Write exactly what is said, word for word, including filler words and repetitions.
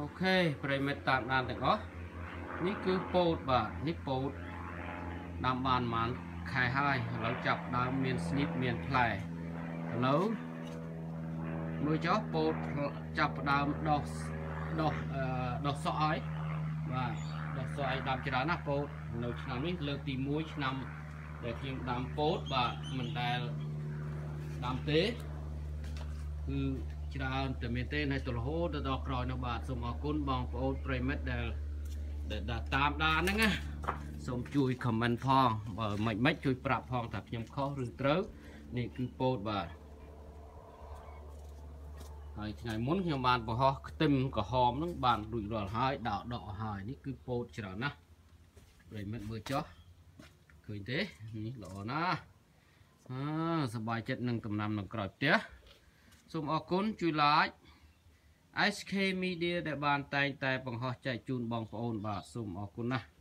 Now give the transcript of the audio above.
ok ប្រិមិត្តតាមដានទាំងអស់នេះគឺពោតបាទនេះពោតដាំបានប្រហែលខែហើយឥឡូវចាប់ដើមមានស្នីបមានផ្លែឥឡូវមើលចុះពោតចាប់ដើមដុះដុះអឺដុះសក់ហើយបាទដុះសក់ឲ្យដាំច្រើនណាស់ពោតនៅឆ្នាំនេះលើកទីមួយឆ្នាំដែលខ្ញុំដាំពោតបាទមិនដែលដាំទេគឺច្រើនតែមែនទេនៅទល់រហូតដល់ក្រោយនោះបាទសូមអរគុណបងប្អូនប្រិមិត្តដែលដែលតាមដានហ្នឹងណាសូមជួយ comment ផងបើមិនមិនជួយប្រាប់ផងថាខ្ញុំខុសឬត្រូវនេះគឺពោតបាទហើយថ្ងៃមុនខ្ញុំបានបង្ហោះខ្ទឹមក្រហមហ្នឹងបានរួចរាល់ហើយដកដកហើយនេះគឺពោតច្រើនណាស់ប្រិមិត្តមើលចុះឃើញទេនេះល្អណាស់អឺសប្បាយចិត្តនឹងដំណាំនៅក្រោយផ្ទះសូមអរគុណជួយ like เอส เค Media ដែលបានតែងតែបង្ហោះចែកជូនបងប្អូនបាទសូមអរគុណណាស់